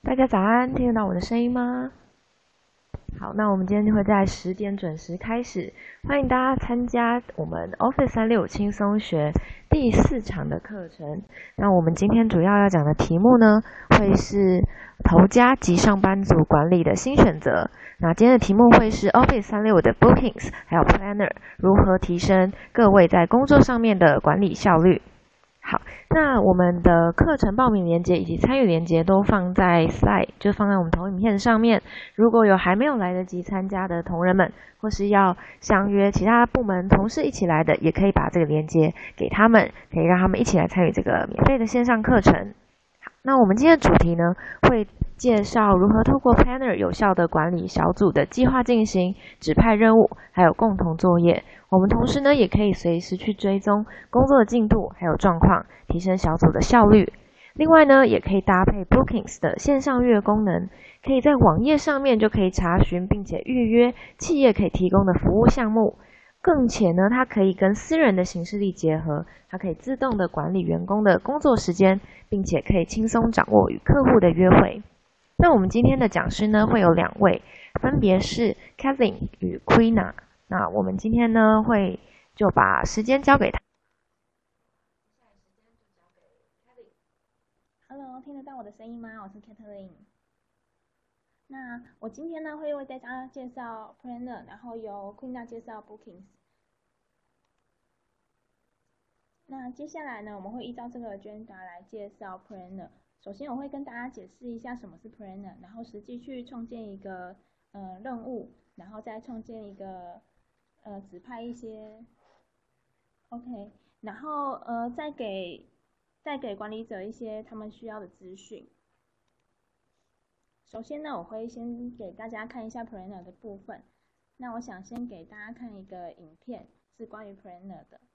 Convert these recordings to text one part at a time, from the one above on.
大家早安，听得到我的声音吗？好，那我们今天就会在10点准时开始，欢迎大家参加我们 Office 365轻松学第4场的课程。那我们今天主要讲的题目呢，会是头家及上班族管理的新选择。那今天的题目会是 Office 365的 Bookings 还有 Planner 如何提升各位在工作上面的管理效率。好，那我们的课程报名链接以及参与链接都放在 slide， 就放在我们投影片上面。如果有还没有来得及参加的同仁们，或是要相约其他部门同事一起来的，也可以把这个链接给他们，可以让他们一起来参与这个免费的线上课程。好，那我们今天的主题呢，会介绍如何透过 Planner 有效的管理小组的计划进行、指派任务，还有共同作业。我们同时呢，也可以随时去追踪工作的进度还有状况，提升小组的效率。另外呢，也可以搭配 Bookings 的线上预约功能，可以在网页上面就可以查询并且预约企业可以提供的服务项目。更且呢，它可以跟私人的行事历结合，它可以自动的管理员工的工作时间，并且可以轻松掌握与客户的约会。那我们今天的讲师呢，会有2位，分别是 Kevin 与 Queena。那我们今天呢，就把时间交给他。 Hello， 听得到我的声音吗？我是 Kathleen。那我今天呢，会为大家介绍 Planner， 然后由 Queena 介绍 Bookings。那接下来呢，我们会依照这个 agenda 来介绍 Planner。首先，我会跟大家解释一下什么是 Planner， 然后实际去创建一个任务，然后再创建一个指派一些 OK， 然后再给管理者一些他们需要的资讯。首先呢，我会先给大家看一下 Planner 的部分。那我想先给大家看一个影片，是关于 Planner 的。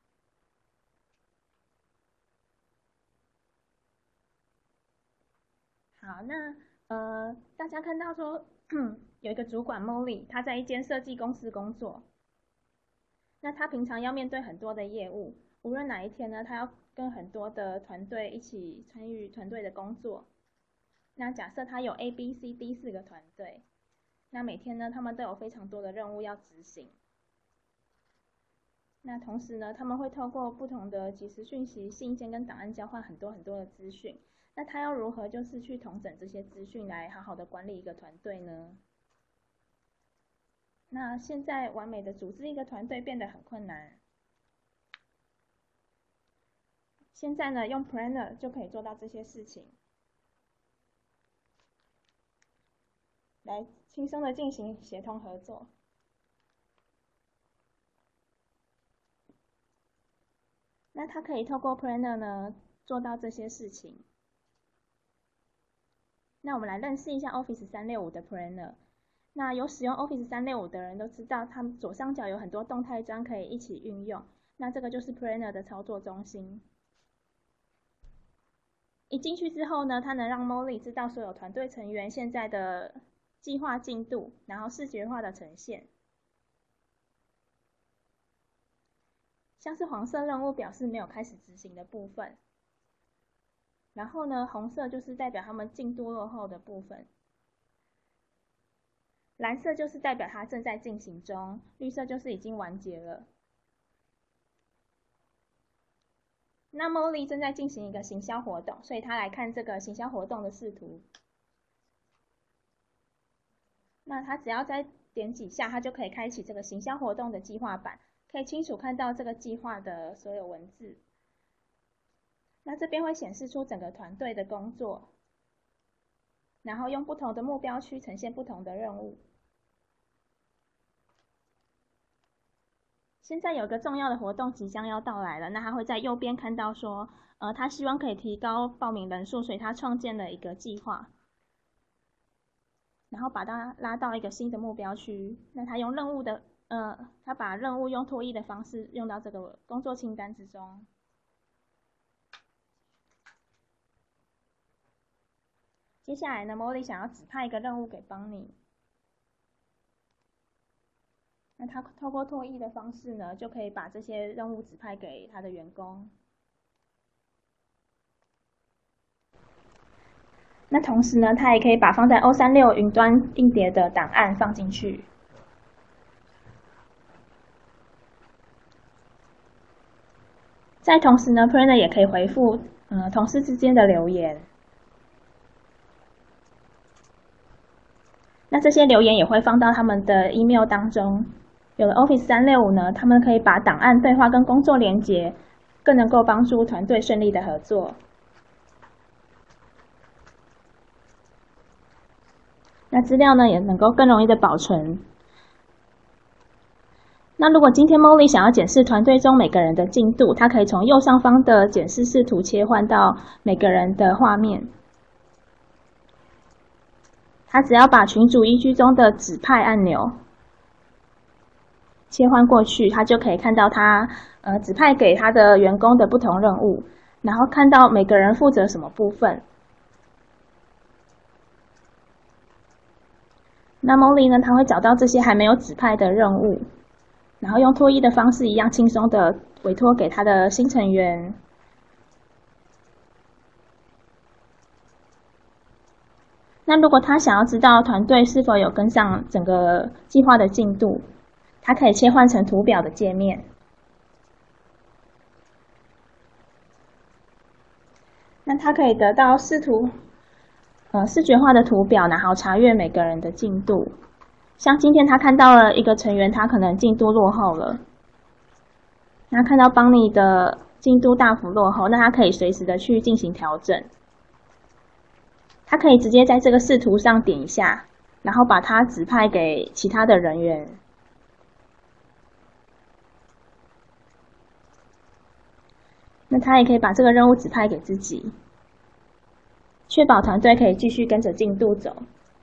好，那大家看到说有一个主管 Molly， 他在一间设计公司工作。那他平常要面对很多的业务，无论哪一天呢，他要跟很多的团队一起参与团队的工作。那假设他有 A、B、C、D 4个团队，那每天呢，他们都有非常多的任务要执行。那同时呢，他们会透过不同的即时讯息、信件跟档案交换很多的资讯。那他要如何就是去统整这些资讯，来好好的管理一个团队呢？那现在完美的组织一个团队变得很困难。现在呢，用 Planner 就可以做到这些事情，来轻松的进行协同合作。那它可以透过 Planner 呢做到这些事情。那我们来认识一下 Office 365的 Planner。那有使用 Office 365的人都知道，它们左上角有很多动态章可以一起运用。那这个就是 Planner 的操作中心。一进去之后呢，它能让 Molly 知道所有团队成员现在的计划进度，然后视觉化的呈现。像是黄色任务表示没有开始执行的部分，然后呢，红色就是代表他们进度落后的部分，蓝色就是代表它正在进行中，绿色就是已经完结了。那 Molly 正在进行一个行销活动，所以他来看这个行销活动的视图。那他只要再点几下，他就可以开启这个行销活动的计划板，可以清楚看到这个计划的所有文字。那这边会显示出整个团队的工作，然后用不同的目标区呈现不同的任务。现在有一个重要的活动即将要到来了，那他会在右边看到说，他希望可以提高报名人数，所以他创建了一个计划，然后把它拉到一个新的目标区。那他用任务的，他把任务用拖曳的方式用到这个工作清单之中。接下来呢 ，Molly 想要指派一个任务给邦尼。那他透过拖曳的方式呢，就可以把这些任务指派给他的员工。 那同时呢，它也可以把放在 O36 云端硬碟的档案放进去。在同时呢 ，Planner 也可以回复同事之间的留言。那这些留言也会放到他们的 email 当中。有了 Office 365呢，他们可以把档案对话跟工作连结，更能够帮助团队顺利的合作。那资料呢也能够更容易的保存。那如果今天 Molly 想要检视团队中每个人的进度，它可以从右上方的检视视图切换到每个人的画面。他只要把群组依据中的指派按钮切换过去，他就可以看到他指派给他的员工的不同任务，然后看到每个人负责什么部分。那 Molly 呢，他会找到这些还没有指派的任务，然后用拖衣的方式一样轻松的委托给他的新成员。那如果他想要知道团队是否有跟上整个计划的进度，他可以切换成图表的界面。那他可以得到视觉化的图表，然后查阅每个人的进度。像今天他看到了一个成员，他可能进度落后了，那看到邦尼的进度大幅落后，那他可以随时的去进行调整。他可以直接在这个视图上点一下，然后把它指派给其他的人员。那他也可以把这个任务指派给自己，确保团队可以继续跟着进度走。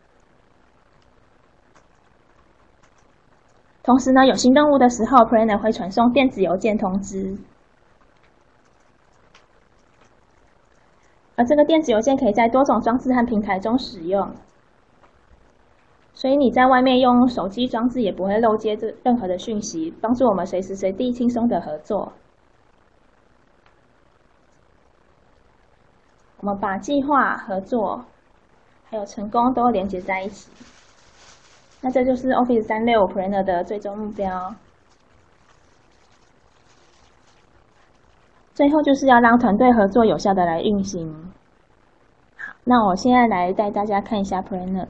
同时呢，有新任务的时候 ，Planner 会传送电子邮件通知。而这个电子邮件可以在多种装置和平台中使用，所以你在外面用手机装置也不会漏接任何的讯息，帮助我们随时随地轻松的合作。我们把计划、合作还有成功都连接在一起。那这就是 Office 365 Planner 的最终目标。最后就是要让团队合作有效的来运行。好，那我现在来带大家看一下 Planner。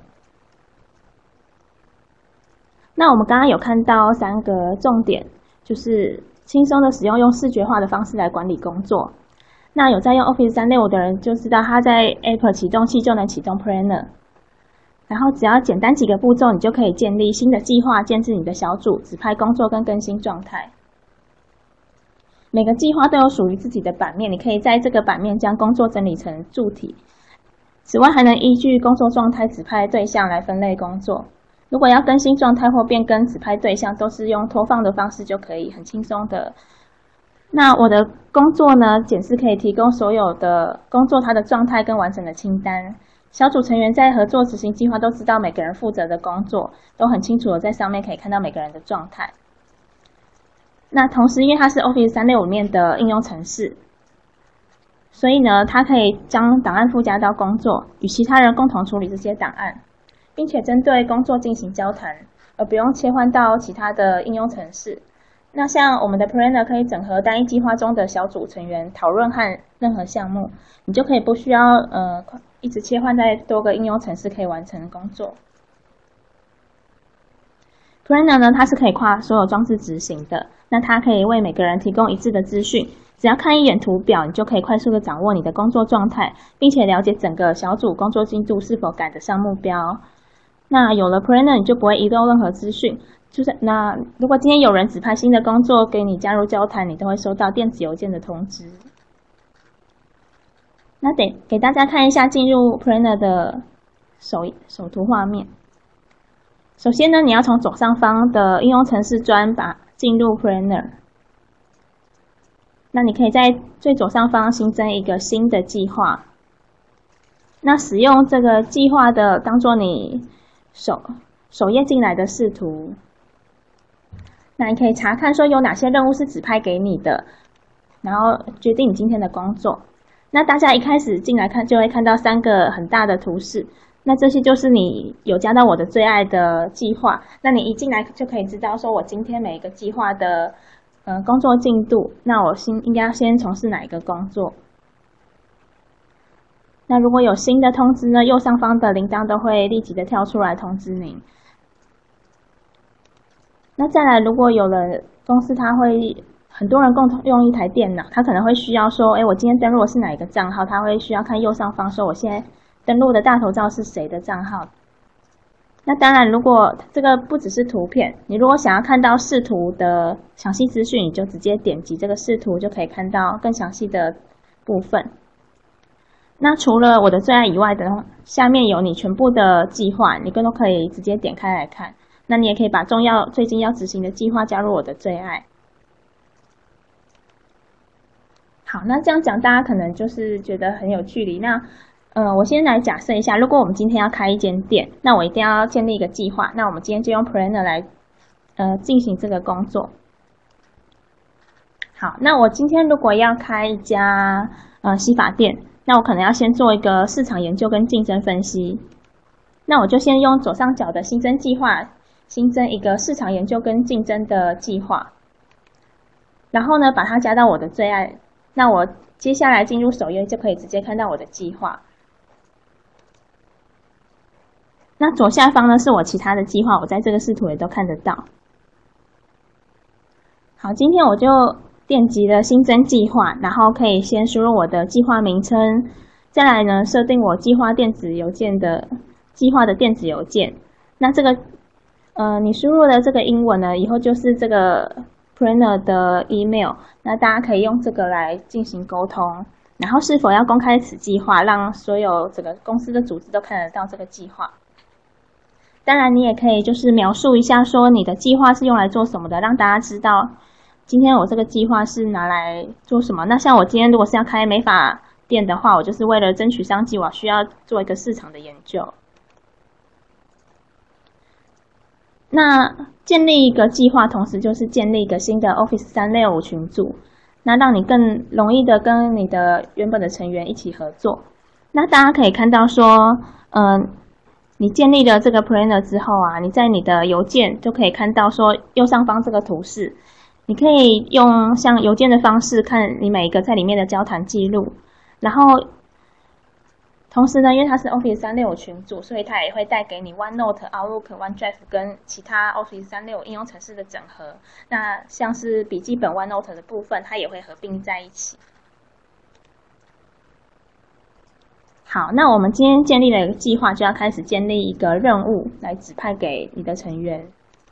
那我们刚刚有看到3个重点，就是轻松的使用视觉化的方式来管理工作。那有在用 Office 365的人就知道，他在 App 启动器就能启动 Planner。然后只要简单几个步骤，你就可以建立新的计划，建置你的小组，指派工作跟更新状态。每个计划都有属于自己的版面，你可以在这个版面将工作整理成柱体。此外，还能依据工作状态指派对象来分类工作。如果要更新状态或变更指派对象，都是用拖放的方式就可以很轻松的。那我的工作呢，检视可以提供所有的工作它的状态跟完整的清单。小组成员在合作执行计划都知道每个人负责的工作，都很清楚的在上面可以看到每个人的状态。那同时，因为它是 Office 365里面的应用程式，所以呢，它可以将档案附加到工作，与其他人共同处理这些档案，并且针对工作进行交谈，而不用切换到其他的应用程式。那像我们的 Planner 可以整合单一计划中的小组成员讨论和任何项目，你就可以不需要一直切换在多个应用程式可以完成的工作。Planner 呢，它是可以跨所有装置执行的，那它可以为每个人提供一致的资讯，只要看一眼图表，你就可以快速的掌握你的工作状态，并且了解整个小组工作进度是否赶得上目标。那有了 Planner， 你就不会遗漏任何资讯。那如果今天有人指派新的工作给你加入交谈，你都会收到电子邮件的通知。那给大家看一下进入 Planner 的首图画面。首先呢，你要从左上方的应用程式专进入 Planner。那你可以在最左上方新增一个新的计划。那使用这个计划的当做你首页进来的视图。那你可以查看说有哪些任务是指派给你的，然后决定你今天的工作。 那大家一开始进来看就会看到3个很大的图示，那这些就是你有加到我的最爱的计划。那你一进来就可以知道说我今天每一个计划的工作进度，那我应该先从事哪一个工作。那如果有新的通知呢，右上方的铃铛都会立即的跳出来通知您。那再来，如果有了公司它会很多人共同用一台电脑，他可能会需要说，我今天登录的是哪一个账号，他会需要看右上方说我现在登录的大头照是谁的账号。那当然，如果这个不只是图片，你如果想要看到视图的详细资讯，你就直接点击这个视图，就可以看到更详细的部分。那除了我的最爱以外的，下面有你全部的计划，你都可以直接点开来看。那你也可以把最近要执行的计划加入我的最爱。好，那这样讲大家可能就是觉得很有距离。那我先来假设一下，如果我们今天要开一间店，那我一定要建立一个计划。那我们今天就用 Planner 来进行这个工作。好，那我今天如果要开一家洗发店，那我可能要先做一个市场研究跟竞争分析。那我就先用左上角的新增计划，新增一个市场研究跟竞争的计划，然后呢把它加到我的最爱。那我接下来进入首页就可以直接看到我的计划。那左下方呢是我其他的计划，我在这个视图也都看得到。好，今天我就点击了新增计划，然后可以先输入我的计划名称，再来呢设定我计划的电子邮件。那这个你输入的这个英文呢，以后就是这个 Planner 的 email， 那大家可以用这个来进行沟通，然后是否要公开此计划，让所有整个公司的组织都看得到这个计划。当然你也可以就是描述一下说你的计划是用来做什么的，让大家知道今天我这个计划是拿来做什么。那像我今天如果是要开美发店的话，我就是为了争取商机，我需要做一个市场的研究。那建立一个计划，同时就是建立一个新的 Office 365群组，那让你更容易的跟你的原本的成员一起合作。那大家可以看到说，你建立了这个 Planner 之后啊，你在你的邮件就可以看到说右上方这个图示，你可以用像邮件的方式看你每一个在里面的交谈记录，然后同时呢，因为它是 Office 365群组，所以它也会带给你 OneNote、Outlook、OneDrive 跟其他 Office 365应用程式的整合。那像是笔记本 OneNote 的部分，它也会合并在一起。好，那我们今天建立了一个计划，就要开始建立一个任务来指派给你的成员。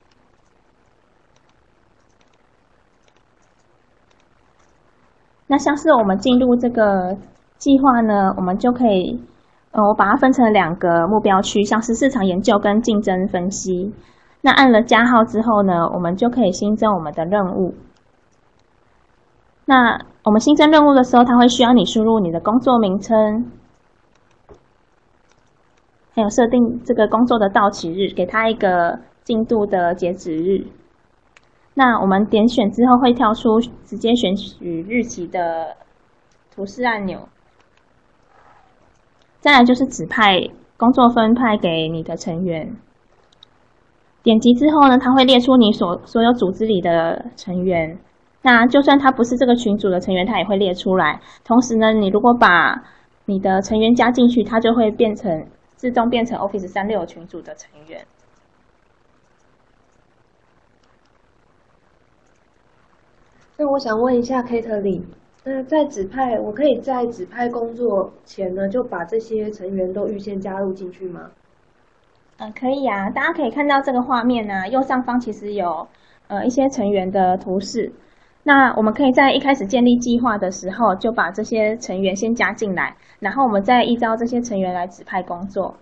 那像是我们进入这个计划呢，我们就可以我把它分成2个目标区，像是市场研究跟竞争分析。那按了加号之后呢，我们就可以新增我们的任务。那我们新增任务的时候，它会需要你输入你的工作名称，还有设定这个工作的到期日，给它一个进度的截止日。那我们点选之后会跳出直接选取日期的图示按钮。再来就是指派工作分派给你的成员。点击之后呢，它会列出你所有组织里的成员。那就算他不是这个群组的成员，它也会列出来。同时呢，你如果把你的成员加进去，它就会自动变成 Office 365群组的成员。 那我想问一下 Kate， 那我可以在指派工作前呢，就把这些成员都预先加入进去吗？ 可以啊，大家可以看到这个画面啊，右上方其实有一些成员的图示。那我们可以在一开始建立计划的时候，就把这些成员先加进来，然后我们再依照这些成员来指派工作。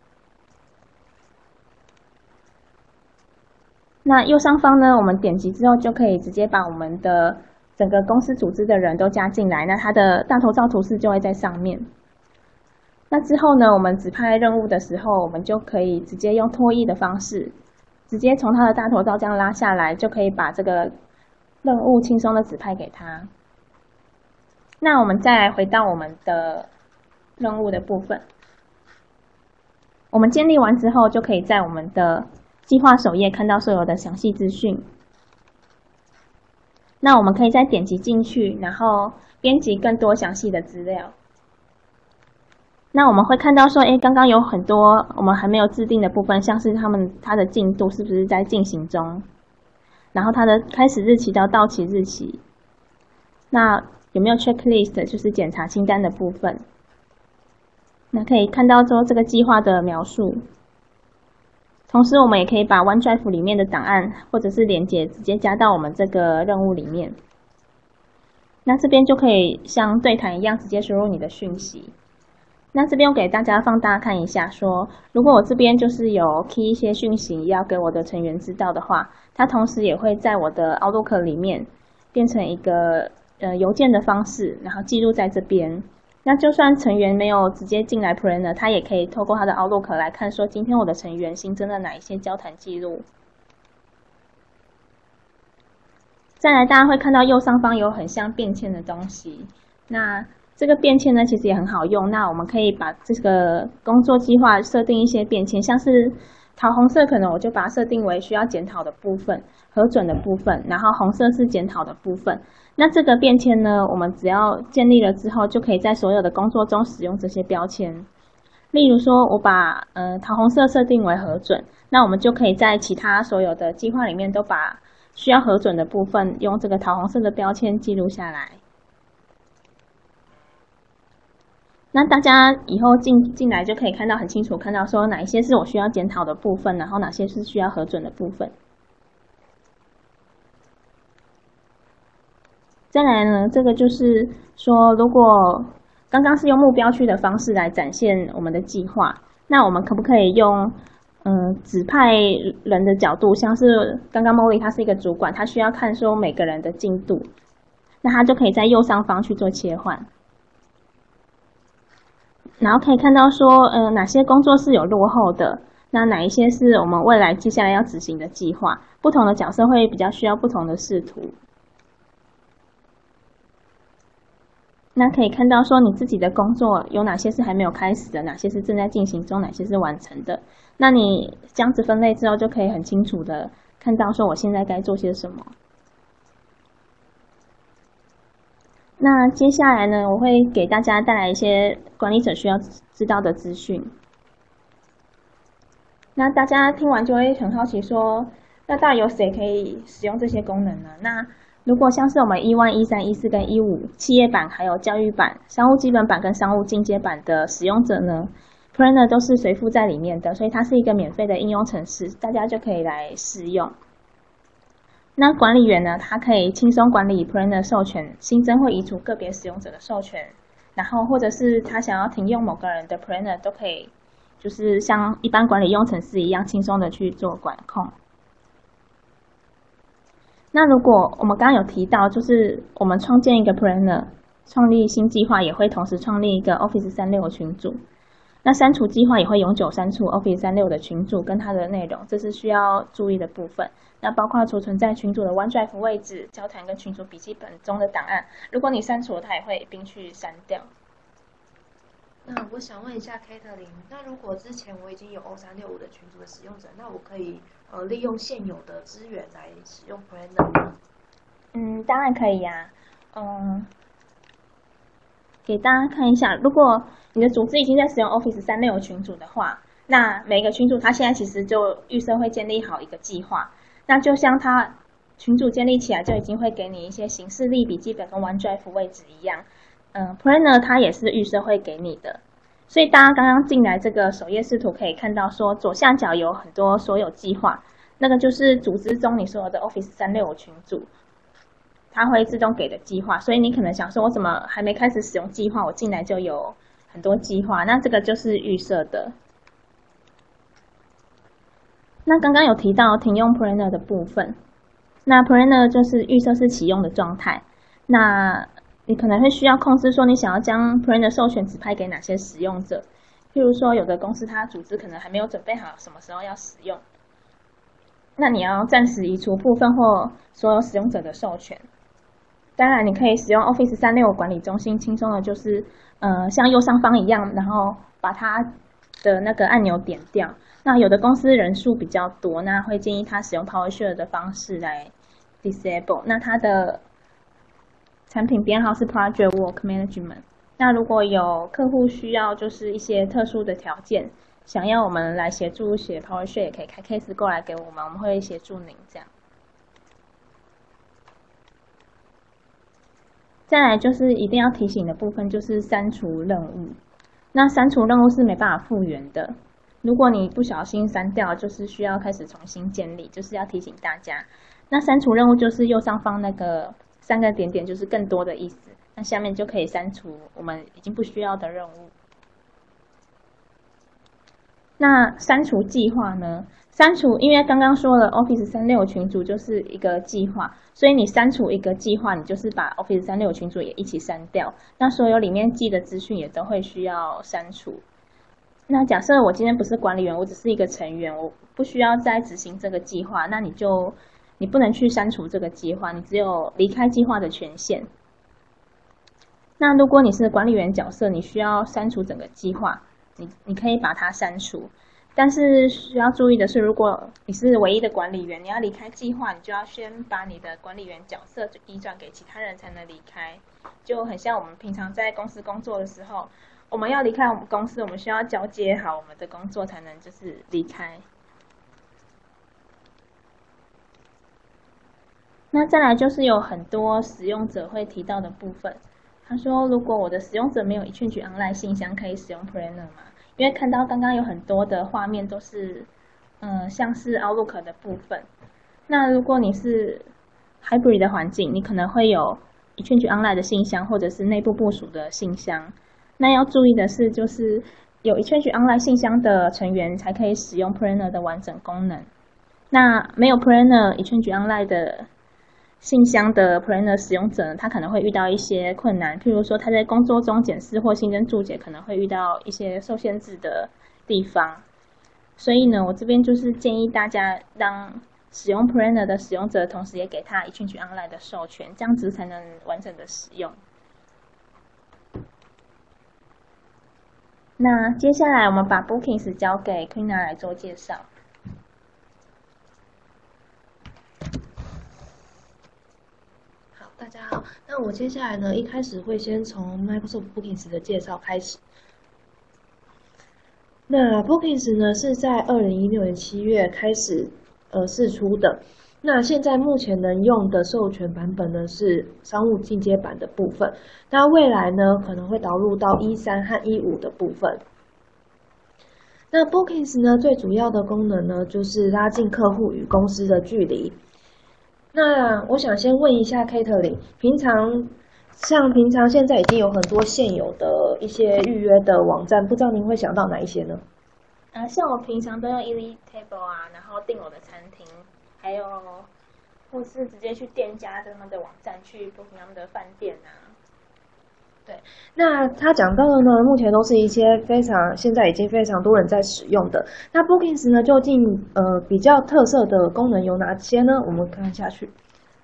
那右上方呢，我们点击之后就可以直接把我们的整个公司组织的人都加进来，那它的大头照图示就会在上面。那之后呢，我们指派任务的时候，我们就可以直接用拖曳的方式，直接从它的大头照这样拉下来，就可以把这个任务轻松的指派给他。 那我们再来回到我们的任务的部分。我们建立完之后，就可以在我们的计划首页看到所有的详细资讯。那我们可以再点击进去，然后编辑更多详细的资料。那我们会看到说，刚刚有很多我们还没有制定的部分，像是它的进度是不是在进行中，然后它的开始日期到到期日期，那有没有 checklist 就是检查清单的部分。那可以看到说这个计划的描述。同时我们也可以把 OneDrive 里面的档案或者是连结直接加到我们这个任务里面。那这边就可以像对谈一样直接输入你的讯息。那这边我给大家放大看一下说，如果我这边就是有 key 一些讯息要给我的成员知道的话，它同时也会在我的 Outlook 里面变成一个邮件的方式，然后记录在这边。那就算成员没有直接进来 Planner， 他也可以透过他的 Outlook 来看说今天我的成员新增了哪一些交谈记录。再来，大家会看到右上方有很像便签的东西。那这个便签呢，其实也很好用。那我们可以把这个工作计划设定一些便签，像是桃红色，可能我就把它设定为需要检讨的部分、核准的部分，然后红色是检讨的部分。那这个便签呢，我们只要建立了之后，就可以在所有的工作中使用这些标签。例如说，我把桃红色设定为核准，那我们就可以在其他所有的计划里面都把需要核准的部分用这个桃红色的标签记录下来。那大家以后进来就可以看到很清楚，看到说哪一些是我需要检讨的部分，然后哪些是需要核准的部分。再来呢，这个就是说，如果刚刚是用目标区的方式来展现我们的计划，那我们可不可以用指派人的角度，像是刚刚 Molly 他是一个主管，他需要看说每个人的进度，那他就可以在右上方去做切换。然后可以看到说，哪些工作是有落后的，那哪一些是我们未来接下来要执行的计划，不同的角色会比较需要不同的视图。那可以看到说你自己的工作有哪些是还没有开始的，哪些是正在进行中，哪些是完成的。那你这样子分类之后，就可以很清楚的看到说我现在该做些什么。那接下来呢，我会给大家带来一些管理者需要知道的资讯。那大家听完就会很好奇说，那到底有谁可以使用这些功能呢？那如果像是我们E1、E3、E4跟E5企业版、还有教育版、商务基本版跟商务进阶版的使用者呢， Planner 都是随附在里面的，所以它是一个免费的应用程式，大家就可以来试用。那管理员呢，他可以轻松管理 Planner 授权，新增或移除个别使用者的授权，然后或者是他想要停用某个人的 Planner 都可以，就是像一般管理用程式一样轻松的去做管控。那如果我们刚刚有提到，就是我们创建一个 Planner， 创立新计划也会同时创立一个 Office 365的群组。那删除计划也会永久删除 Office 365的群组跟它的内容，这是需要注意的部分。那包括储存在群组的 OneDrive 位置、交谈跟群组笔记本中的档案，如果你删除了，它也会一并去删掉。 那我想问一下 Catherine， 那如果之前我已经有 O365的群组的使用者，那我可以利用现有的资源来使用 Planner 吗？ 当然可以呀。给大家看一下，如果你的组织已经在使用 Office 365群组的话，那每个群组它现在其实就预设会建立好一个计划。那就像它群组建立起来就已经会给你一些行事历、笔记本跟 OneDrive 位置一样，Planner 它也是预设会给你的。所以大家刚刚进来这个首页视图可以看到说，左下角有很多所有计划，那个就是组织中你所有的 Office 365群组，它会自动给的计划。所以你可能想说，我怎么还没开始使用计划，我进来就有很多计划？那这个就是预设的。那刚刚有提到停用 Planner 的部分，那 Planner 就是预设是启用的状态。那你可能会需要控制说，你想要将 Planner 授权指派给哪些使用者。譬如说，有的公司它组织可能还没有准备好什么时候要使用，那你要暂时移除部分或所有使用者的授权。 当然你可以使用 Office 365管理中心，轻松的就是像右上方一样，然后把它的那个按钮点掉。那有的公司人数比较多，那会建议他使用 PowerShell 的方式来 disable。那它的产品编号是 Project Work Management。那如果有客户需要就是一些特殊的条件，想要我们来协助写 PowerShell， 也可以开 case 过来给我们，我们会协助您这样。再来就是一定要提醒的部分，就是删除任务。那删除任务是没办法复原的，如果你不小心删掉，就是需要开始重新建立，就是要提醒大家。那删除任务就是右上方那个3个点点，就是更多的意思。那下面就可以删除我们已经不需要的任务。那删除计划呢？删除，因为刚刚说了 Office 365群组就是一个计划，所以你删除一个计划，你就是把 Office 365群组也一起删掉。那所有里面记的资讯也都会需要删除。那假设我今天不是管理员，我只是一个成员，我不需要再执行这个计划，那你不能去删除这个计划，你只有离开计划的权限。那如果你是管理员角色，你需要删除整个计划，你可以把它删除。但是需要注意的是，如果你是唯一的管理员，你要离开计划，你就要先把你的管理员角色移转给其他人才能离开。就很像我们平常在公司工作的时候，我们要离开我们公司，我们需要交接好我们的工作才能就是离开。那再来就是有很多使用者会提到的部分。他说，如果我的使用者没有eChange Online 信箱，可以使用 Planner 吗？因为看到刚刚有很多的画面都是，像是 Outlook 的部分。那如果你是 Hybrid 的环境，你可能会有eChange Online 的信箱，或者是内部部署的信箱。那要注意的是，就是有eChange Online 信箱的成员才可以使用 Planner 的完整功能。那没有 Planner eChange Online 的信箱的 Planner 使用者呢，他可能会遇到一些困难，譬如说他在工作中检视或新增注解可能会遇到一些受限制的地方。所以呢，我这边就是建议大家让使用 Planner 的使用者同时也给他eChange Online 的授权，这样子才能完整的使用。那接下来我们把 Bookings 交给 Queena 来做介绍。 大家好，那我接下来呢，一开始会先从 Microsoft Bookings 的介绍开始。那 Bookings 呢是在2016年7月开始释出的。那现在目前能用的授权版本呢是商务进阶版的部分。那未来呢可能会导入到1.3和1.5的部分。那 Bookings 呢最主要的功能呢就是拉近客户与公司的距离。那我想先问一下 Katelyn， 平常现在已经有很多现有的一些预约的网站，不知道您会想到哪一些呢？ 像我平常都用 EasyTable 啊，然后订我的餐厅，还有或是直接去店家他们的网站去 book 他们的饭店啊。 对，那他讲到的呢，目前都是一些现在已经非常多人在使用的。那 Bookings 呢，究竟比较特色的功能有哪些呢？我们看下去。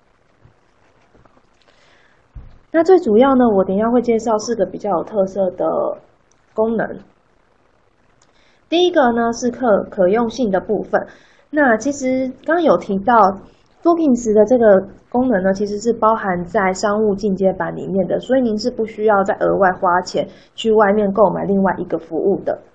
那最主要呢，我等一下会介绍4个比较有特色的功能。第一个呢是可用性的部分。那其实刚刚有提到 Bookings 的这个功能呢，其实是包含在商务进阶版里面的，所以您是不需要再额外花钱去外面购买另外一个服务的。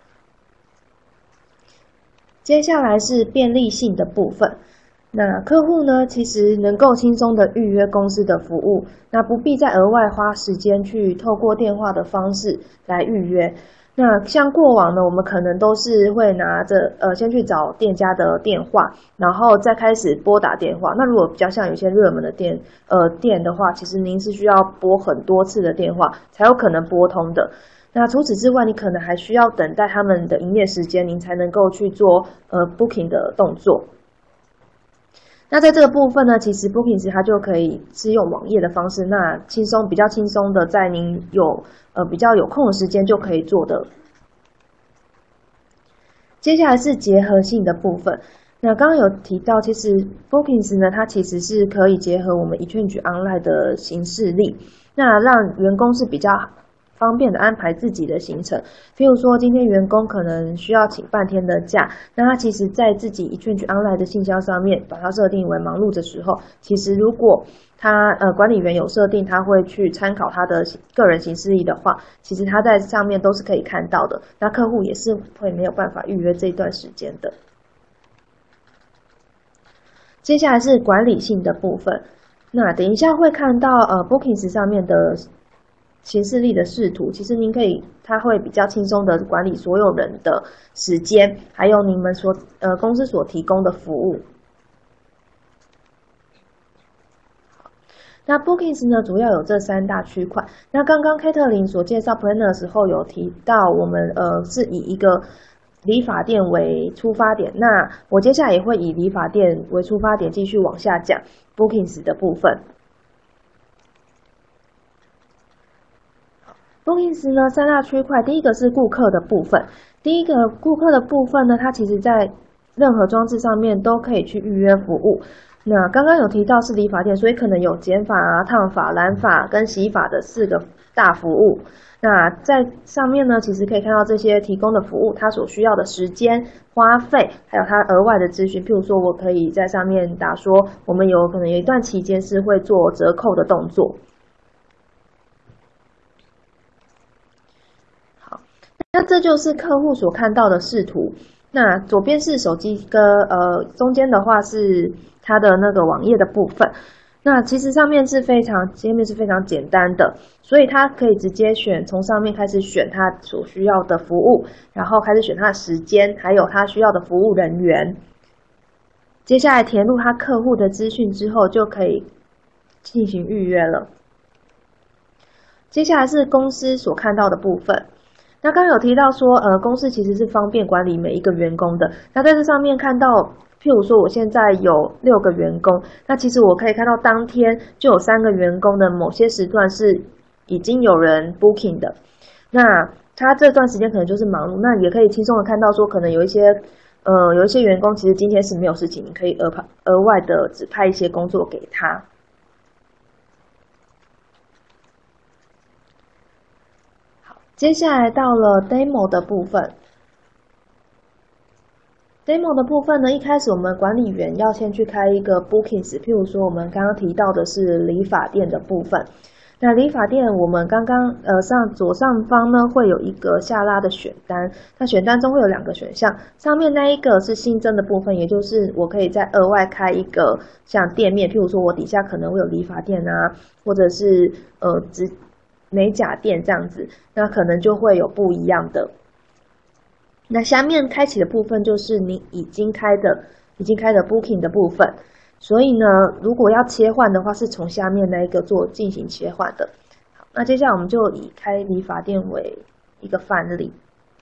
接下来是便利性的部分。那客户呢，其实能够轻松的预约公司的服务，那不必再额外花时间去透过电话的方式来预约。那像过往呢，我们可能都是会拿着先去找店家的电话，然后再开始拨打电话。那如果比较像有些热门的店的话，其实您是需要拨很多次的电话才有可能拨通的。那除此之外，你可能还需要等待他们的营业时间，您才能够去做booking 的动作。那在这个部分呢，其实 Bookings 它就可以是用网页的方式，那比较轻松的在您比较有空的时间就可以做的。接下来是结合性的部分。 那刚刚有提到，其实 Bookings 呢，它其实是可以结合我们eChange Online 的行事历，那让员工是比较方便的安排自己的行程。譬如说，今天员工可能需要请半天的假，那他其实在自己eChange Online 的信箱上面把它设定为忙碌的时候，其实如果他管理员有设定，他会去参考他的个人行事历的话，其实他在上面都是可以看到的。那客户也是会没有办法预约这一段时间的。接下来是管理性的部分，那等一下会看到Bookings 上面的行事历的视图，其实您可以，它会比较轻松的管理所有人的时间，还有你们公司所提供的服务。那 Bookings 呢，主要有这3大区块。那刚刚 Catherine 所介绍 Planner 的时候有提到，我们是以一个理发店为出发点。那我接下来也会以理发店为出发点继续往下讲 Bookings 的部分。Bookings 呢，3大区块，第一个是顾客的部分。第一个顾客的部分呢，它其实在任何装置上面都可以去预约服务。那刚刚有提到是理发店，所以可能有剪发啊、烫发、染发跟洗发的4个大服务。那在上面呢，其实可以看到这些提供的服务，它所需要的时间、花费，还有它额外的资讯。譬如说，我可以在上面打说，我们可能有一段期间是会做折扣的动作。好，那这就是客户所看到的视图。那左边是手机跟中间的话是它的那个网页的部分。那其实上面是界面是非常简单的，所以它可以直接从上面开始选它所需要的服务，然后开始选它的时间，还有它需要的服务人员。接下来填入他客户的资讯之后，就可以进行预约了。接下来是公司所看到的部分。那刚刚有提到说，公司其实是方便管理每一个员工的。那在这上面看到，譬如说我现在有6个员工，那其实我可以看到当天就有3个员工的某些时段是已经有人 booking 的。那他这段时间可能就是忙碌，那也可以轻松的看到说，可能有一些员工其实今天是没有事情，你可以额外的指派一些工作给他。接下来到了 demo 的部分。demo 的部分呢，一开始我们管理员要先去开一个 bookings， 譬如说我们刚刚提到的是理发店的部分。那理发店我们刚刚左上方呢会有一个下拉的选单，那选单中会有2个选项，上面那一个是新增的部分，也就是我可以再额外开一个像店面，譬如说我底下可能会有理发店啊，或者是美甲店这样子，那可能就会有不一样的。那下面开启的部分就是你已经开的 booking 的部分，所以呢，如果要切换的话，是从下面那一个进行切换的。好，那接下来我们就以开理发店为一个范例。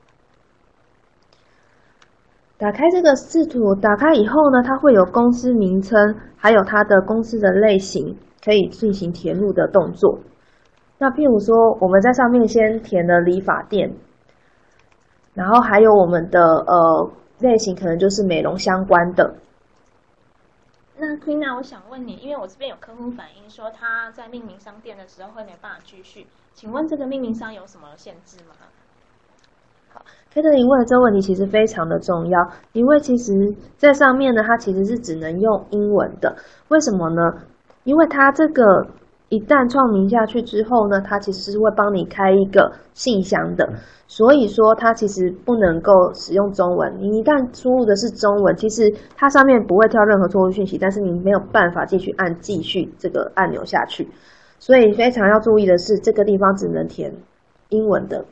打开这个视图，打开以后呢，它会有公司名称，还有它的公司的类型，可以进行填入的动作。那譬如说，我们在上面先填了理发店，然后还有我们的类型可能就是美容相关的。 那 Queena， 我想问你，因为我这边有客户反映说他在命名商店的时候会没办法继续，请问这个命名商有什么限制吗？ 好，Catherine问的这个问题其实非常的重要，因为其实在上面呢，它其实是只能用英文的。为什么呢？因为它这个一旦创名下去之后呢，它其实是会帮你开一个信箱的，所以说它其实不能够使用中文。你一旦输入的是中文，其实它上面不会跳任何错误讯息，但是你没有办法继续按继续这个按钮下去。所以非常要注意的是，这个地方只能填英文的。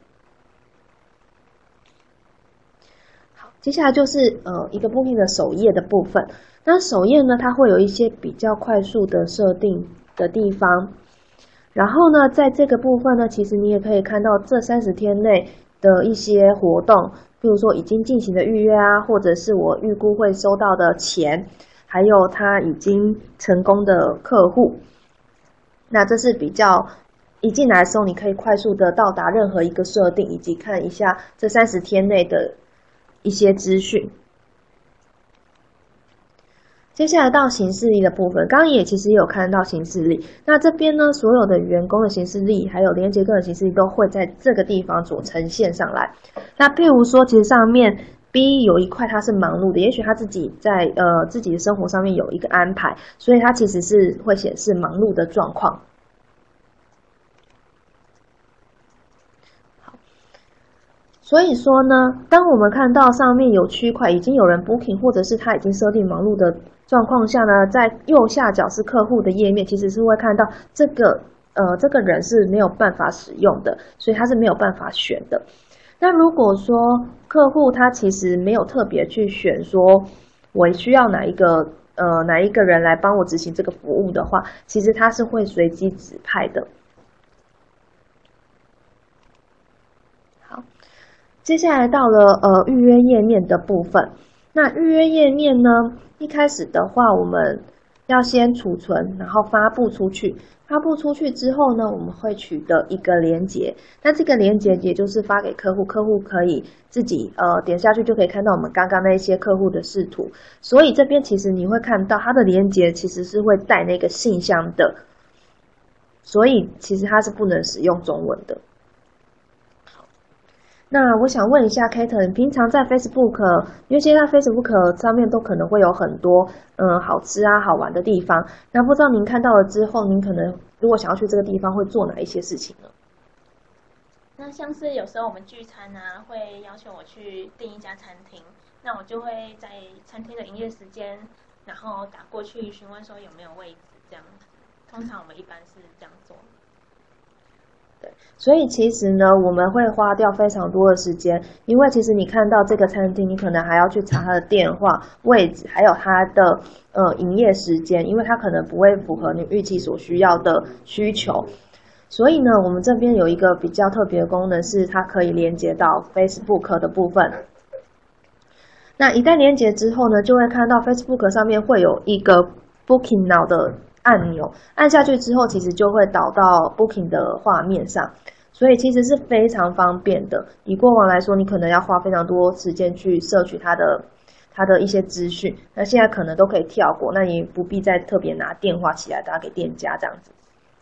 好，接下来就是一个 booking 的首页的部分。那首页呢，它会有一些比较快速的设定的地方，然后呢，在这个部分呢，其实你也可以看到这30天内的一些活动，比如说已经进行的预约啊，或者是我预估会收到的钱，还有他已经成功的客户。那这是比较一进来的时候，你可以快速的到达任何一个设定，以及看一下这30天内的一些资讯。 接下来到行事历的部分，刚刚也其实也有看到行事历。那这边呢，所有的员工的行事历，还有连结个人行事历都会在这个地方所呈现上来。那譬如说，其实上面 B 有一块他是忙碌的，也许他自己在自己的生活上面有一个安排，所以他其实是会显示忙碌的状况。所以说呢，当我们看到上面有区块已经有人 booking， 或者是他已经设定忙碌的状况下呢，在右下角是客户的页面，其实是会看到这个人是没有办法使用的，所以他是没有办法选的。那如果说客户他其实没有特别去选说我需要哪一个人来帮我执行这个服务的话，其实他是会随机指派的。接下来到了预约页面的部分。那预约页面呢，一开始的话，我们要先储存，然后发布出去。发布出去之后呢，我们会取得一个连结。那这个连结也就是发给客户，客户可以自己点下去就可以看到我们刚刚那些客户的视图。所以这边其实你会看到它的连结其实是会带那个信箱的，所以其实它是不能使用中文的。那我想问一下 Kate， 你平常在 Facebook， 因为现在 Facebook 上面都可能会有很多好吃啊好玩的地方，那不知道您看到了之后，您可能如果想要去这个地方会做哪一些事情呢？ 那像是有时候我们聚餐啊，会要求我去订一家餐厅，那我就会在餐厅的营业时间，然后打过去询问说有没有位置，这样。通常我们一般是这样做。 对，所以其实呢，我们会花掉非常多的时间，因为其实你看到这个餐厅，你可能还要去查他的电话、位置，还有他的营业时间，因为他可能不会符合你预期所需要的需求。所以呢，我们这边有一个比较特别的功能，是它可以连接到 Facebook 的部分。那一旦连接之后呢，就会看到 Facebook 上面会有一个 Booking Now 的按钮，按下去之后，其实就会导到 Booking 的画面上，所以其实是非常方便的。以过往来说，你可能要花非常多时间去摄取它的一些资讯，那现在可能都可以跳过，那你不必再特别拿电话起来打给店家这样子。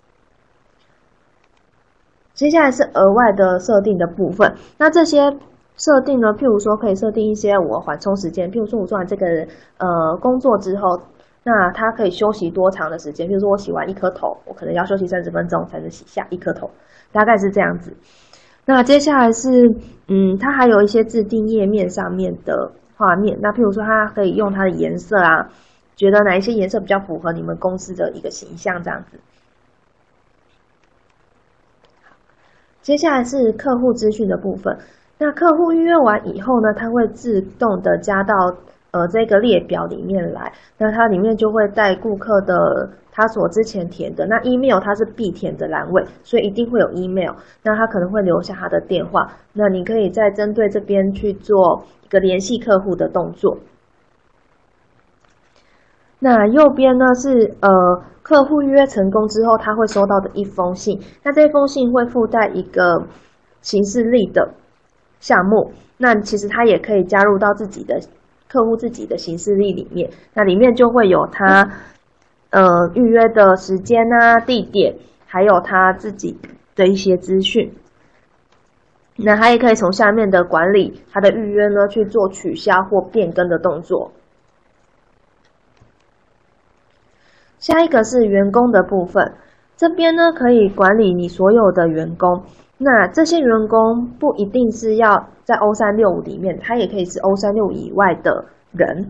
接下来是额外的设定的部分，那这些设定呢，譬如说可以设定一些我缓冲时间，譬如说我做完这个工作之后，那它可以休息多长的时间？比如说我洗完一颗头，我可能要休息30分钟才能洗下一颗头，大概是这样子。那接下来是它还有一些自定页面上面的画面，那譬如说它可以用它的颜色啊，觉得哪一些颜色比较符合你们公司的一个形象这样子。接下来是客户资讯的部分。那客户预约完以后呢，它会自动的加到这个列表里面来。那它里面就会带顾客的他所之前填的，那 email 它是必填的栏位，所以一定会有 email。那他可能会留下他的电话，那你可以再针对这边去做一个联系客户的动作。那右边呢是客户预约成功之后他会收到的一封信，那这封信会附带一个行事历的项目，那其实他也可以加入到客户自己的行事历里面，那里面就会有他预约的时间啊、地点，还有他自己的一些资讯。那他也可以从下面的管理他的预约呢去做取消或变更的动作。下一个是员工的部分，这边呢可以管理你所有的员工。那这些员工不一定是要在O365里面，他也可以是O365以外的人。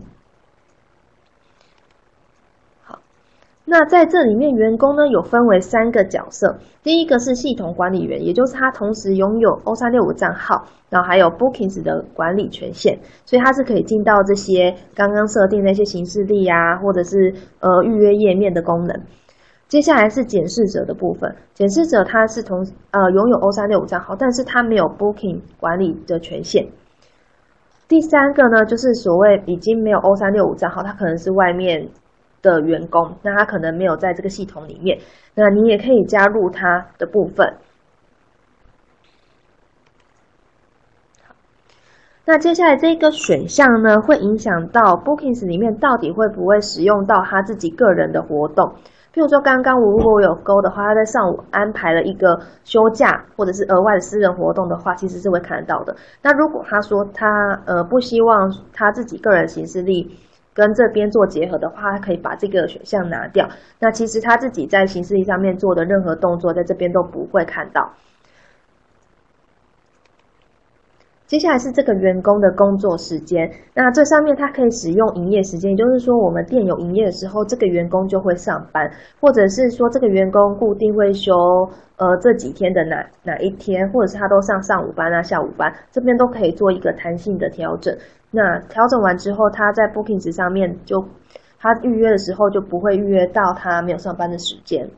好，那在这里面员工呢有分为3个角色，第一个是系统管理员，也就是他同时拥有O365账号，然后还有 Bookings 的管理权限，所以他是可以进到这些刚刚设定那些行事历啊，或者是预约页面的功能。接下来是检视者的部分，检视者他是拥有O365账号，但是他没有 Booking 管理的权限。第3个呢，就是所谓已经没有O365账号，他可能是外面的员工，那他可能没有在这个系统里面，那你也可以加入他的部分。 那接下来这个选项呢，会影响到 Bookings 里面到底会不会使用到他自己个人的活动。譬如说刚刚如果我有勾的话，他在上午安排了一个休假或者是额外的私人活动的话，其实是会看得到的。那如果他说他不希望他自己个人行事历跟这边做结合的话，他可以把这个选项拿掉。那其实他自己在行事历上面做的任何动作，在这边都不会看到。接下来是这个员工的工作时间，那这上面它可以使用营业时间，也就是说我们店有营业的时候，这个员工就会上班，或者是说这个员工固定会休这几天的哪一天，或者是他都上午班啊下午班，这边都可以做一个弹性的调整。那调整完之后，他在 Bookings 上面他预约的时候就不会预约到他没有上班的时间。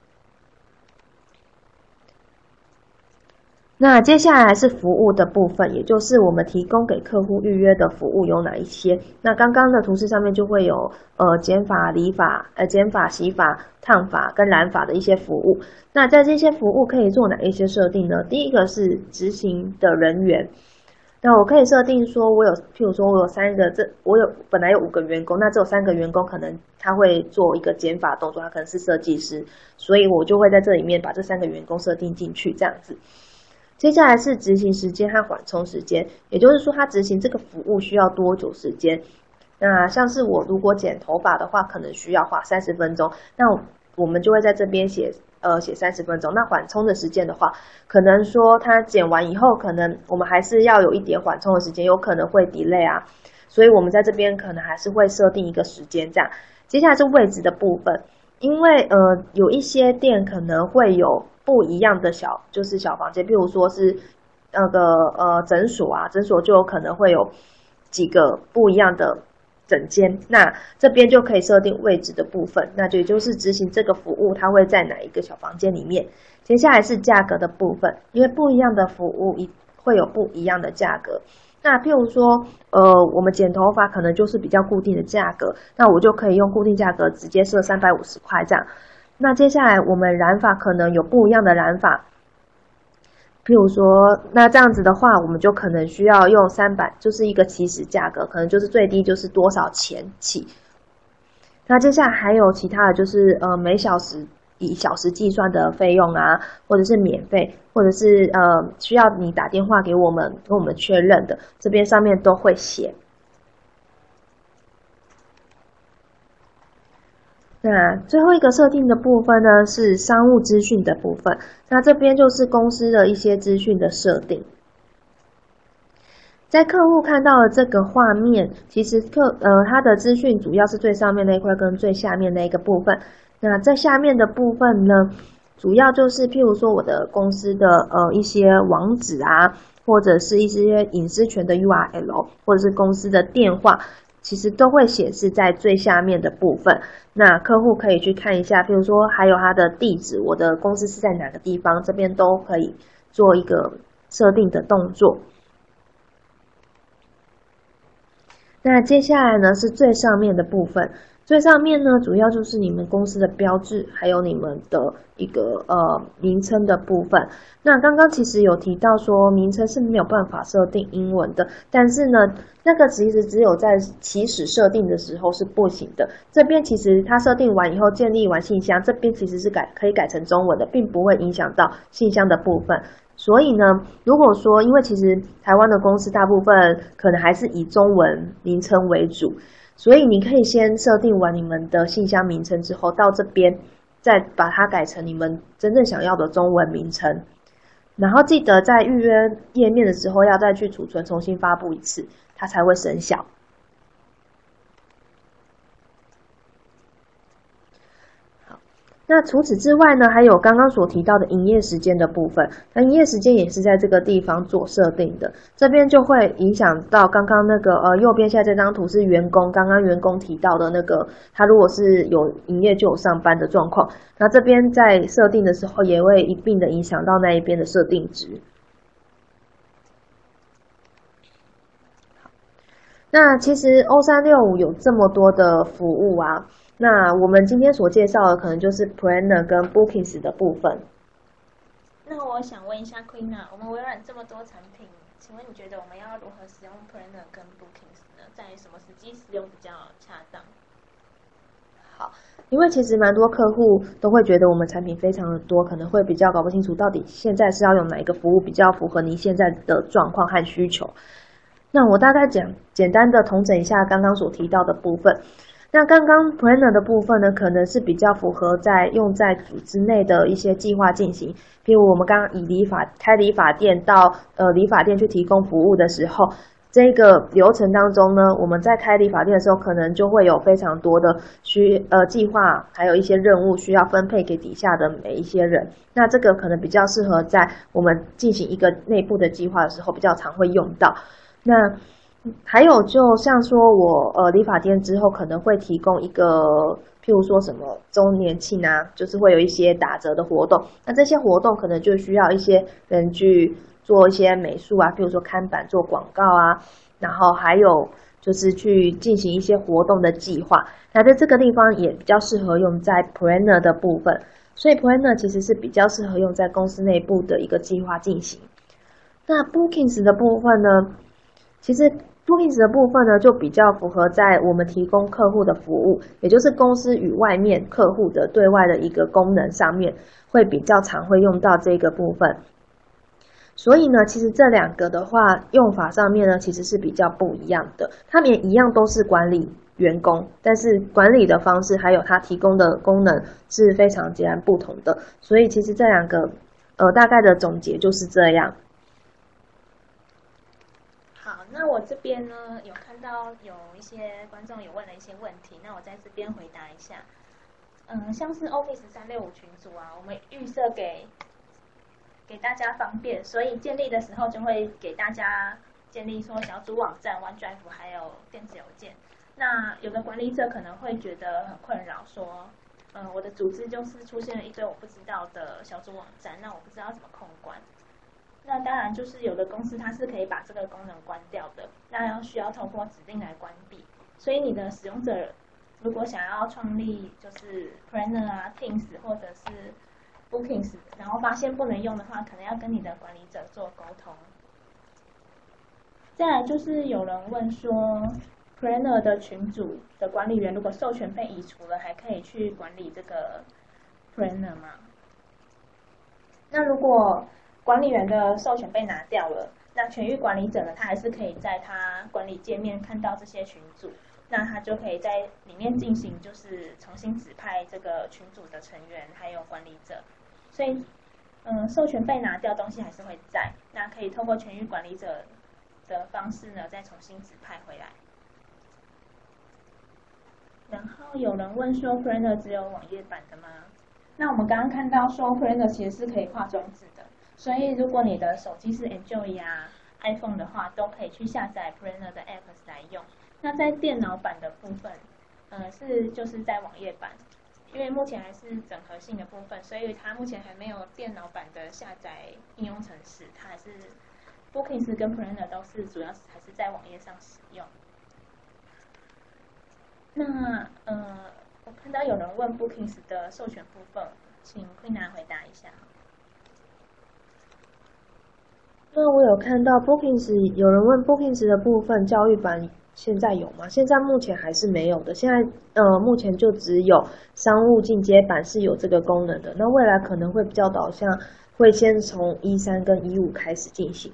那接下来是服务的部分，也就是我们提供给客户预约的服务有哪一些。那刚刚的图示上面就会有剪发、理发、剪发、洗发、烫发跟染发的一些服务。那在这些服务可以做哪一些设定呢？第一个是执行的人员。那我可以设定说，譬如说我有本来有5个员工，那只有3个员工可能他会做一个剪发动作，他可能是设计师，所以我就会在这里面把这3个员工设定进去，这样子。接下来是执行时间和缓冲时间，也就是说他执行这个服务需要多久时间。那像是我如果剪头发的话，可能需要花30分钟，那我们就会在这边写30分钟。那缓冲的时间的话，可能说他剪完以后，可能我们还是要有一点缓冲的时间，有可能会 delay 啊，所以我们在这边可能还是会设定一个时间这样。接下来是位置的部分，因为有一些店可能会有不一样的就是小房间，譬如说是那个诊所啊，诊所就有可能会有几个不一样的诊间，那这边就可以设定位置的部分，那也就是执行这个服务它会在哪一个小房间里面。接下来是价格的部分，因为不一样的服务会有不一样的价格。那譬如说我们剪头发可能就是比较固定的价格，那我就可以用固定价格直接设350块这样。那接下来我们染发可能有不一样的染法，譬如说那这样子的话，我们就可能需要用300，就是一个起始价格，可能就是最低就是多少钱起。那接下来还有其他的就是每小时以小时计算的费用啊，或者是免费，或者是需要你打电话给我们跟我们确认的，这边上面都会写。那最后一个设定的部分呢，是商务资讯的部分。那这边就是公司的一些资讯的设定。在客户看到的这个画面，其实它的资讯主要是最上面那一块跟最下面那一个部分。那在下面的部分呢，主要就是譬如说我的公司的一些网址啊，或者是一些隐私权的 URL， 或者是公司的电话，其实都会显示在最下面的部分。那客户可以去看一下，譬如说还有他的地址，我的公司是在哪个地方，这边都可以做一个设定的动作。那接下来呢是最上面的部分，最上面呢主要就是你们公司的标志，还有你们的一个名称的部分。那刚刚其实有提到说名称是没有办法设定英文的，但是呢那个其实只有在起始设定的时候是不行的。这边其实它设定完以后建立完信箱，这边其实是可以改成中文的，并不会影响到信箱的部分。所以呢，如果说因为其实台湾的公司大部分可能还是以中文名称为主，所以你可以先设定完你们的信箱名称之后，到这边再把它改成你们真正想要的中文名称，然后记得在预约页面的时候要再去储存重新发布一次，它才会生效。那除此之外呢，还有刚刚所提到的营业时间的部分，那营业时间也是在这个地方做设定的，这边就会影响到刚刚那个右边现在这张图是刚刚员工提到的那个，他如果是有营业就有上班的状况，那这边在设定的时候也会一并的影响到那一边的设定值。那其实O365有这么多的服务啊，那我们今天所介绍的可能就是 Planner 跟 Bookings 的部分。 那我想问一下 Queen 啊，我们微软这么多产品， 请问你觉得我们要如何使用 Planner 跟 Bookings 呢？在什么时机使用比较恰当？ 好，因为其实蛮多客户都会觉得我们产品非常的多，可能会比较搞不清楚到底现在是要用哪一个服务比较符合您现在的状况和需求。那我大概简单的统整一下刚刚所提到的部分。那刚刚 Planner 的部分呢，可能是比较符合用在组织内的一些计划进行，譬如我们刚刚以开理发店到理发店去提供服务的时候，这个流程当中呢，我们在开理发店的时候，可能就会有非常多的计划，还有一些任务需要分配给底下的每一些人。那这个可能比较适合在我们进行一个内部的计划的时候，比较常会用到。那还有就像说我理发店之后可能会提供一个，譬如说什么周年庆啊，就是会有一些打折的活动。那这些活动可能就需要一些人去做一些美术啊，譬如说看板做广告啊，然后还有就是去进行一些活动的计划。那在这个地方也比较适合用在 Planner 的部分，所以 Planner 其实是比较适合用在公司内部的一个计划进行。那 Bookings 的部分呢？其实 Bookings 的部分呢，就比较符合在我们提供客户的服务，也就是公司与外面客户的对外的一个功能上面，会比较常会用到这个部分。所以呢，其实这两个的话，用法上面呢，其实是比较不一样的。他们也一样都是管理员工，但是管理的方式还有它提供的功能是非常截然不同的。所以其实这两个，大概的总结就是这样。 好，那我这边呢有看到有一些观众有问了一些问题，那我在这边回答一下。像是 Office 365群组啊，我们预设给大家方便，所以建立的时候就会给大家建立说小组网站、OneDrive 还有电子邮件。那有的管理者可能会觉得很困扰，说，我的组织就是出现了一堆我不知道的小组网站，那我不知道怎么控管。那当然就是有的公司它是可以把这个功能关掉的，那需要透过指令来关闭。所以你的使用者如果想要创立就是 Planner 啊、Teams 或者是 Bookings， 然后发现不能用的话，可能要跟你的管理者做沟通。再来就是有人问说 Planner 的群组的管理员如果授权被移除了，还可以去管理这个 Planner 吗？那如果管理员的授权被拿掉了，那全域管理者呢，他还是可以在他管理界面看到这些群组，那他就可以在里面进行就是重新指派这个群组的成员还有管理者。所以授权被拿掉，东西还是会在，那可以透过全域管理者的方式呢再重新指派回来。然后有人问说 Planner 只有网页版的吗？那我们刚刚看到说 Planner 其实是可以跨装置的，所以如果你的手机是 Android 啊、iPhone 的话，都可以去下载 Planner 的 Apps 来用。那在电脑版的部分，就是在网页版，因为目前还是整合性的部分，所以它目前还没有电脑版的下载应用程式，它还是 Bookings 跟 Planner 都是主要还是在网页上使用。那我看到有人问 Bookings 的授权部分，请 Queen 回答一下。 那我有看到 Bookings 有人问 Bookings 的部分教育版现在有吗？现在目前还是没有的。现在目前就只有商务进阶版是有这个功能的。那未来可能会比较导向，会先从13跟15开始进行。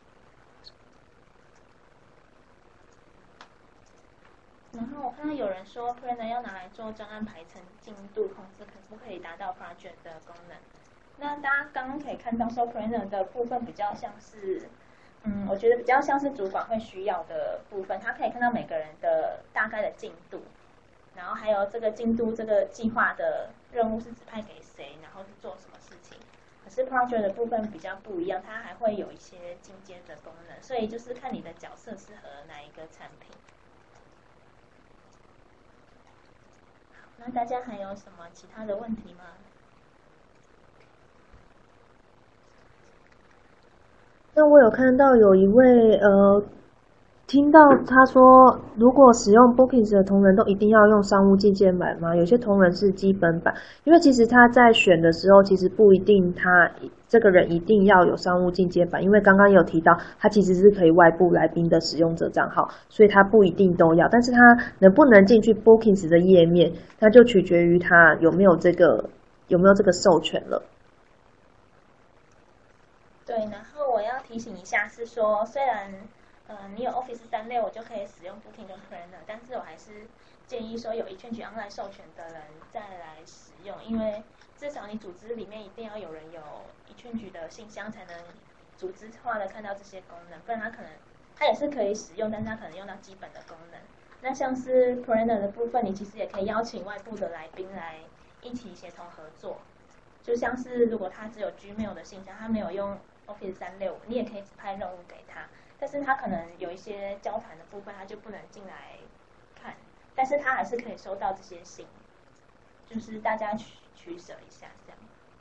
然后我看到有人说 Planner 要拿来做专案排程、进度控制，可不可以达到 Project 的功能？那大家刚刚可以看到说 Planner 的部分比较像是，我觉得比较像是主管会需要的部分，他可以看到每个人的大概的进度，然后还有这个进度这个计划的任务是指派给谁，然后是做什么事情。可是 Project 的部分比较不一样，它还会有一些进阶的功能，所以就是看你的角色适合哪一个产品。那大家还有什么其他的问题吗？ 那我有看到有一位听到他说，如果使用 Bookings 的同仁都一定要用商务进阶版吗？有些同仁是基本版，因为其实他在选的时候，其实不一定他这个人一定要有商务进阶版，因为刚刚有提到，他其实是可以外部来宾的使用者账号，所以他不一定都要，但是他能不能进去 Bookings 的页面，那就取决于他有没有这个授权了。 对，然后我要提醒一下是说，虽然你有 Office 365就可以使用 Booking 跟 Planner， 但是我还是建议说有eChange Online 授权的人再来使用，因为至少你组织里面一定要有人有eChange的信箱，才能组织化的看到这些功能，不然它也是可以使用，但是它可能用到基本的功能。那像是 Planner 的部分，你其实也可以邀请外部的来宾来一起协同合作，就像是如果他只有 Gmail 的信箱，他没有用Office 365，你也可以派任务给他，但是他可能有一些交谈的部分，他就不能进来看，但是他还是可以收到这些信，就是大家取舍一下这样。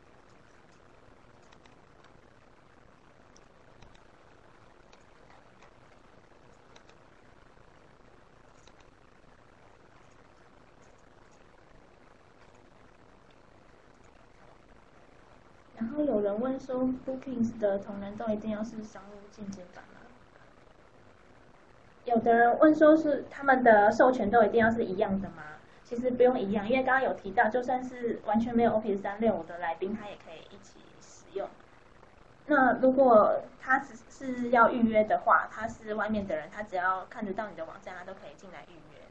然后有人问说 ，Bookings 的同仁都一定要是商务进阶版吗？有的人问说是他们的授权都一定要是一样的吗？其实不用一样，因为刚刚有提到，就算是完全没有 Office 365的来宾，他也可以一起使用。那如果他是要预约的话，他是外面的人，他只要看得到你的网站，他都可以进来预约。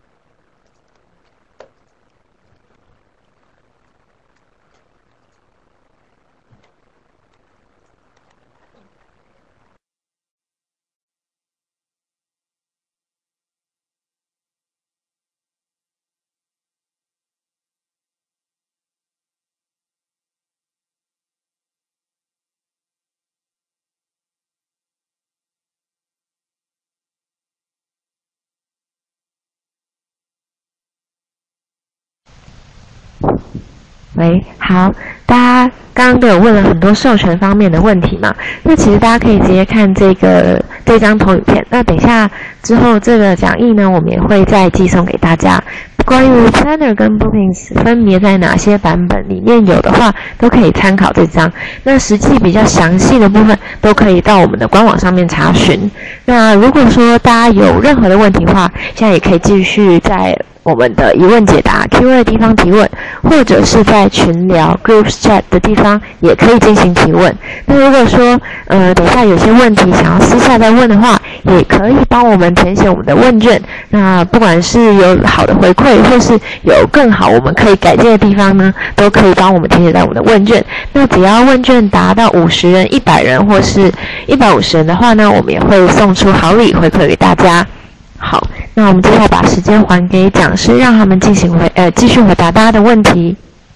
喂，好，大家刚刚都有问了很多授权方面的问题嘛，那其实大家可以直接看这张投影片，那等一下之后这个讲义呢，我们也会再寄送给大家。关于 Planner 跟 Bookings 分别在哪些版本里面有的话，都可以参考这张。那实际比较详细的部分，都可以到我们的官网上面查询。那如果说大家有任何的问题的话，现在也可以继续在我们的疑问解答 Q&A 的地方提问，或者是在群聊 Groups Chat 的地方也可以进行提问。那如果说等一下有些问题想要私下再问的话，也可以帮我们填写我们的问卷。那不管是有好的回馈，或是有更好我们可以改进的地方呢，都可以帮我们填写在我们的问卷。那只要问卷达到50人、100人或是150人的话呢，我们也会送出好礼回馈给大家。好，那我们接下来把时间还给讲师，让他们继续回答大家的问题。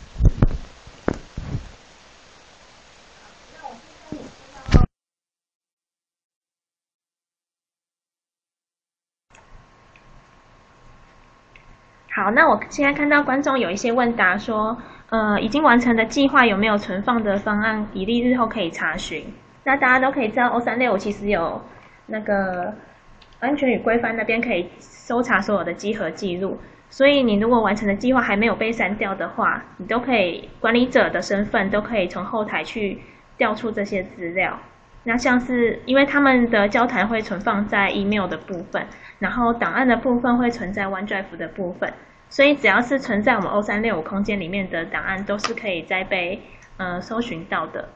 好，那我现在看到观众有一些问答说，已经完成的计划有没有存放的方案，以利日后可以查询。那大家都可以知道，O365其实有那个安全与规范那边可以搜查所有的稽核记录，所以你如果完成的计划还没有被删掉的话，你都可以管理者的身份都可以从后台去调出这些资料。那像是因为他们的交谈会存放在 email 的部分，然后档案的部分会存在 OneDrive 的部分，所以只要是存在我们 O365空间里面的档案，都是可以再被搜寻到的。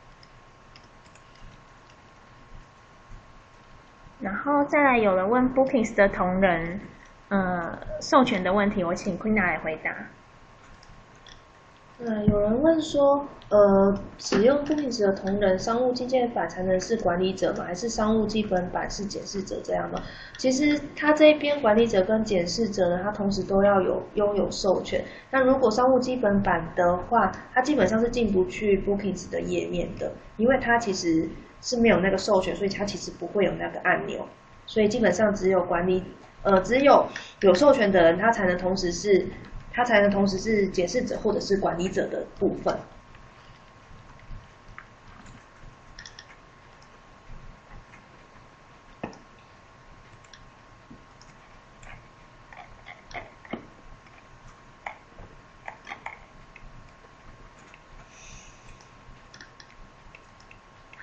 然后再来有人问 Bookings 的同仁授权的问题，我请 Queena 来回答。 有人问说，使用 Bookings 的同仁，商务进阶版才能是管理者吗？还是商务基本版是检视者这样吗？其实他这边管理者跟检视者呢，他同时都要拥有授权。那如果商务基本版的话，它基本上是进不去 Bookings 的页面的，因为它其实是没有那个授权，所以它其实不会有那个按钮。所以基本上只有只有授权的人，他才能同时是检视者或者是管理者的部分。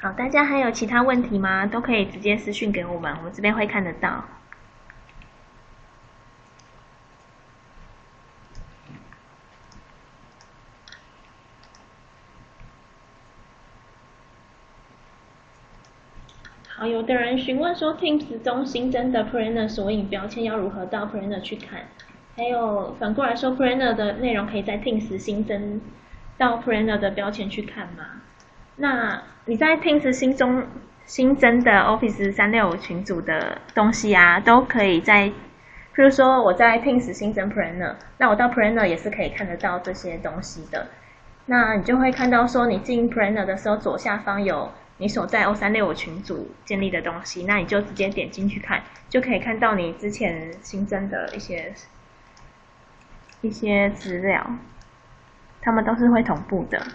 好，大家还有其他问题吗？都可以直接私讯给我们，我们这边会看得到。好，有的人询问说 Teams 中新增的 Planner 索引标签要如何到 Planner 去看？还有反过来说 Planner 的内容可以在 Teams 新增到 Planner 的标签去看吗？那你在 Teams 新增的 Office 365群组的东西啊，都可以在，譬如说我在 Teams 新增 Planner， 那我到 Planner 也是可以看得到这些东西的。那你就会看到说，你进 Planner 的时候，左下方有你所在 O365群组建立的东西，那你就直接点进去看，就可以看到你之前新增的一些资料，它们都是会同步的。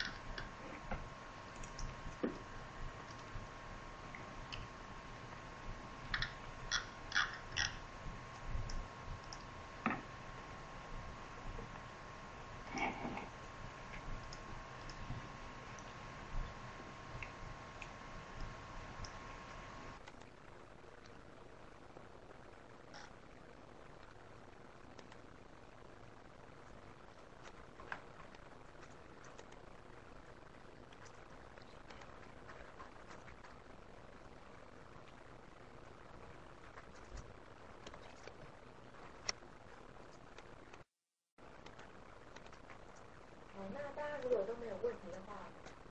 那大家如果都没有问题的话，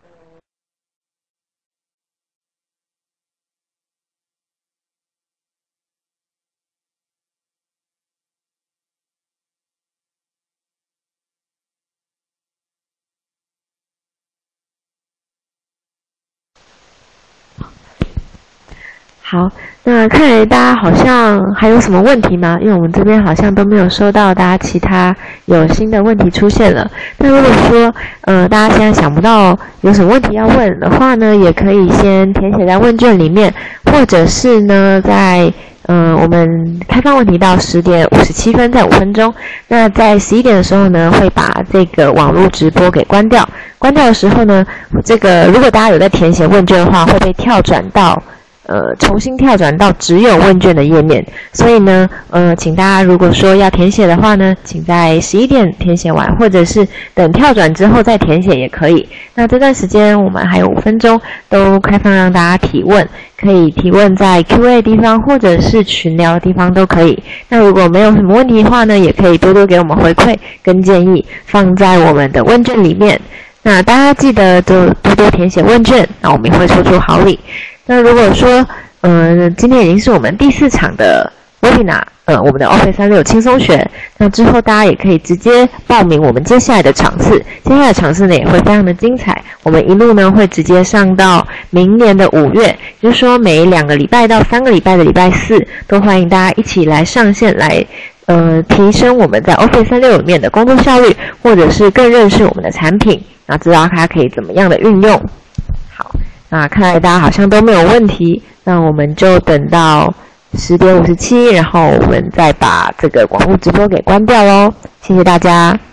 好，那看来大家好像还有什么问题吗？因为我们这边好像都没有收到大家其他有新的问题出现了。那如果说大家现在想不到有什么问题要问的话呢，也可以先填写在问卷里面，或者是呢在我们开放问题到10点57分，在5分钟。那在11点的时候呢，会把这个网络直播给关掉。关掉的时候呢，这个如果大家有在填写问卷的话，会被重新跳转到只有问卷的页面，所以呢，请大家如果说要填写的话呢，请在11点填写完，或者是等跳转之后再填写也可以。那这段时间我们还有5分钟，都开放让大家提问，可以提问在 Q&A 的地方，或者是群聊的地方都可以。那如果没有什么问题的话呢，也可以多多给我们回馈跟建议，放在我们的问卷里面。那大家记得就多多填写问卷，那我们也会说出好礼。那如果说，今天已经是我们第4场的 Webinar，我们的 Office 365轻松学，那之后大家也可以直接报名我们接下来的场次，接下来的场次呢也会非常的精彩，我们一路呢会直接上到明年的5月，也就是说每2个礼拜到3个礼拜的礼拜4，都欢迎大家一起来上线来，提升我们在 Office 365里面的工作效率，或者是更认识我们的产品，然后知道它可以怎么样的运用。好。那看来大家好像都没有问题，那我们就等到10点57，然后我们再把这个网络直播给关掉咯。谢谢大家。